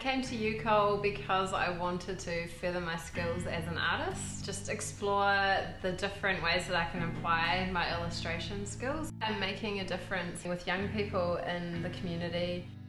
came to UCOL because I wanted to further my skills as an artist, just explore the different ways that I can apply my illustration skills. I'm making a difference with young people in the community.